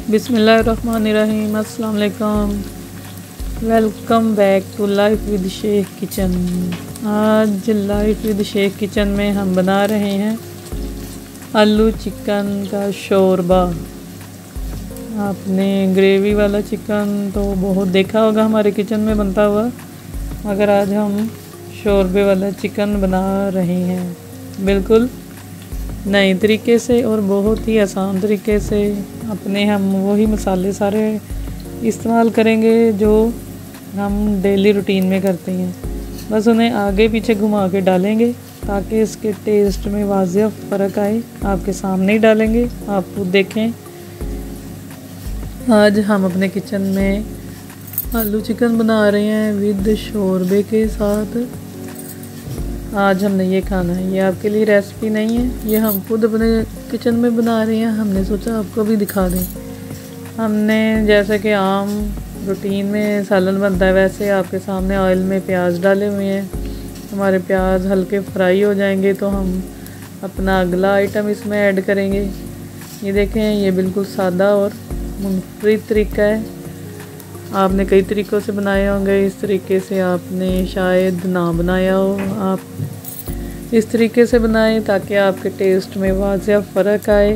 बिस्मिल्लाहिर्रहमानिर्रहीम। अस्सलाम वालेकुम। Welcome back to life with Sheikh kitchen. आज लाइफ विद शेख किचन में हम बना रहे हैं आलू चिकन का शोरबा। आपने ग्रेवी वाला चिकन तो बहुत देखा होगा हमारे किचन में बनता हुआ, मगर आज हम शोरबे वाला चिकन बना रहे हैं बिल्कुल नए तरीके से और बहुत ही आसान तरीके से। अपने हम वही मसाले सारे इस्तेमाल करेंगे जो हम डेली रूटीन में करते हैं, बस उन्हें आगे पीछे घुमा के डालेंगे ताकि इसके टेस्ट में वाज़ेह फ़र्क आए। आपके सामने ही डालेंगे, आप खुद देखें। आज हम अपने किचन में आलू चिकन बना रहे हैं विद शोरबे के साथ। आज हमने ये खाना है, ये आपके लिए रेसिपी नहीं है, ये हम खुद अपने किचन में बना रहे हैं। हमने सोचा आपको भी दिखा दें। हमने जैसे कि आम रूटीन में सालन बनता है वैसे आपके सामने ऑयल में प्याज डाले हुए हैं। हमारे प्याज हल्के फ्राई हो जाएंगे तो हम अपना अगला आइटम इसमें ऐड करेंगे। ये देखें, ये बिल्कुल सादा और मुनफरिद तरीका है। आपने कई तरीक़ों से बनाए होंगे, इस तरीके से आपने शायद ना बनाया हो। आप इस तरीके से बनाएं ताकि आपके टेस्ट में वाज़ेह फ़र्क आए।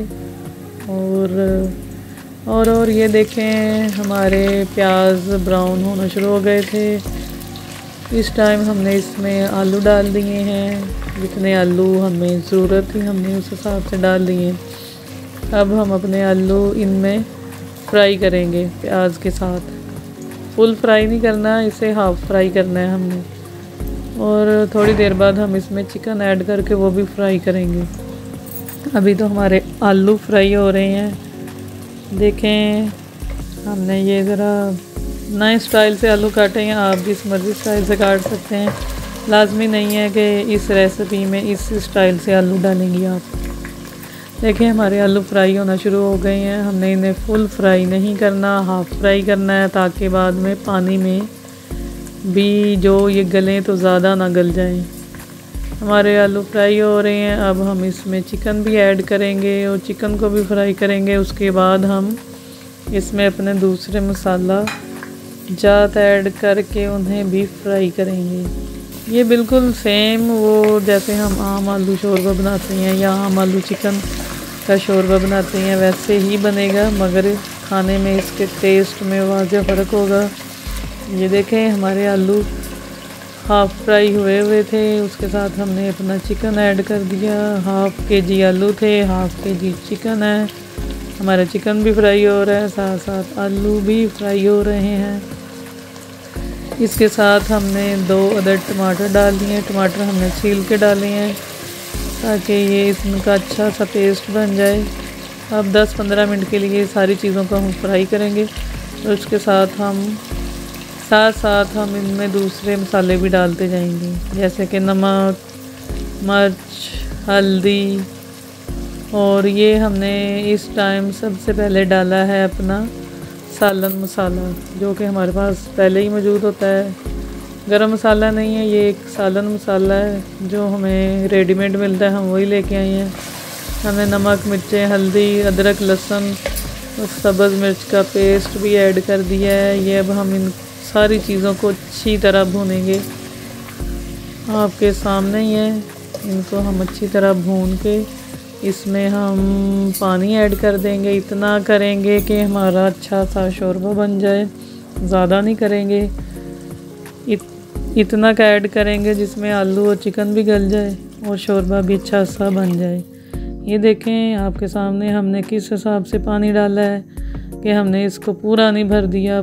और ये देखें, हमारे प्याज ब्राउन होना शुरू हो गए थे। इस टाइम हमने इसमें आलू डाल दिए हैं। जितने आलू हमें ज़रूरत थी हमने उस हिसाब से डाल दिए। अब हम अपने आलू इनमें फ्राई करेंगे प्याज के साथ। फुल फ्राई नहीं करना, इसे हाफ़ फ्राई करना है हमने। और थोड़ी देर बाद हम इसमें चिकन ऐड करके वो भी फ्राई करेंगे। अभी तो हमारे आलू फ्राई हो रहे हैं। देखें, हमने ये ज़रा नए स्टाइल से आलू काटे हैं। आप जिस मर्ज़ी स्टाइल से काट सकते हैं, लाजमी नहीं है कि इस रेसिपी में इस स्टाइल से आलू डालेंगी आप। देखें, हमारे आलू फ्राई होना शुरू हो गए हैं। हमने इन्हें फुल फ्राई नहीं करना, हाफ़ फ्राई करना है ताकि बाद में पानी में भी जो ये गलें तो ज़्यादा ना गल जाएं। हमारे आलू फ्राई हो रहे हैं। अब हम इसमें चिकन भी ऐड करेंगे और चिकन को भी फ्राई करेंगे। उसके बाद हम इसमें अपने दूसरे मसाला जात ऐड करके उन्हें भी फ्राई करेंगे। ये बिल्कुल सेम वो जैसे हम आम आलू शोरबा बनाते हैं या आम आलू चिकन का शोरबा बनाते हैं वैसे ही बनेगा, मगर खाने में इसके टेस्ट में वाज़ेह फ़र्क होगा। ये देखें, हमारे आलू हाफ़ फ्राई हुए थे। उसके साथ हमने अपना चिकन ऐड कर दिया। हाफ़ केजी आलू थे, हाफ़ केजी चिकन है। हमारा चिकन भी फ्राई हो रहा है, साथ साथ आलू भी फ्राई हो रहे हैं। इसके साथ हमने 2 अदद टमाटर डाल दिए। टमाटर हमने छील के डाले हैं ताकि ये इसका अच्छा सा पेस्ट बन जाए। अब 10-15 मिनट के लिए सारी चीज़ों को हम फ्राई करेंगे। और उसके साथ हम इनमें दूसरे मसाले भी डालते जाएंगे, जैसे कि नमक, मिर्च, हल्दी। और ये हमने इस टाइम सबसे पहले डाला है अपना सालन मसाला, जो कि हमारे पास पहले ही मौजूद होता है। गरम मसाला नहीं है, ये एक सालन मसाला है जो हमें रेडीमेड मिलता है, हम वही लेके आए हैं। हमने नमक, मिर्चें, हल्दी, अदरक, लहसुन और सब्ज़ मिर्च का पेस्ट भी ऐड कर दिया है। ये अब हम इन सारी चीज़ों को अच्छी तरह भूनेंगे। आपके सामने ही है। इनको हम अच्छी तरह भून के इसमें हम पानी ऐड कर देंगे। इतना करेंगे कि हमारा अच्छा सा शोरबा बन जाए, ज़्यादा नहीं करेंगे। इतना का ऐड करेंगे जिसमें आलू और चिकन भी गल जाए और शोरबा भी अच्छा सा बन जाए। ये देखें, आपके सामने हमने किस हिसाब से पानी डाला है कि हमने इसको पूरा नहीं भर दिया,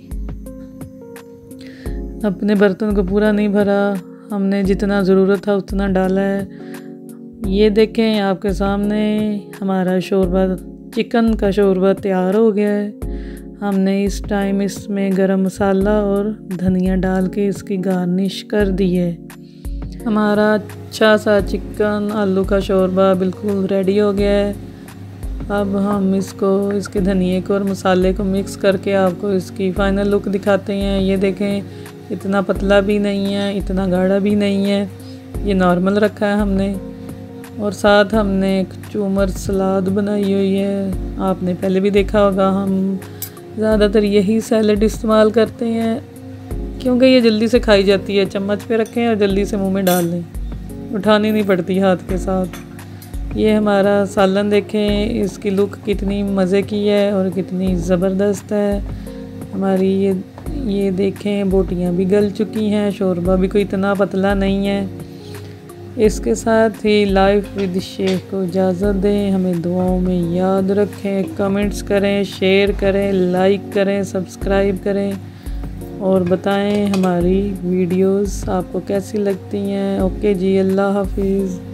अपने बर्तन को पूरा नहीं भरा। हमने जितना ज़रूरत था उतना डाला है। ये देखें, आपके सामने हमारा शोरबा, चिकन का शोरबा तैयार हो गया है। हमने इस टाइम इसमें गरम मसाला और धनिया डाल के इसकी गार्निश कर दी है। हमारा अच्छा सा चिकन आलू का शोरबा बिल्कुल रेडी हो गया है। अब हम इसके धनिए को और मसाले को मिक्स करके आपको इसकी फ़ाइनल लुक दिखाते हैं। ये देखें, इतना पतला भी नहीं है, इतना गाढ़ा भी नहीं है, ये नॉर्मल रखा है हमने। और साथ हमने एक चूमर सलाद बनाई हुई है। आपने पहले भी देखा होगा, हम ज़्यादातर यही सैलड इस्तेमाल करते हैं क्योंकि ये जल्दी से खाई जाती है। चम्मच पे रखें और जल्दी से मुंह में डाल लें, उठानी नहीं पड़ती हाथ के साथ। ये हमारा सालन देखें, इसकी लुक कितनी मज़े की है और कितनी ज़बरदस्त है। हमारी ये देखें, बोटियाँ भी गल चुकी हैं, शोरबा भी कोई इतना पतला नहीं है। इसके साथ ही लाइफ विद शेख को इजाज़त दें। हमें दुआओं में याद रखें, कमेंट्स करें, शेयर करें, लाइक करें, सब्सक्राइब करें और बताएं हमारी वीडियोस आपको कैसी लगती हैं। ओके जी, अल्लाह हाफिज़।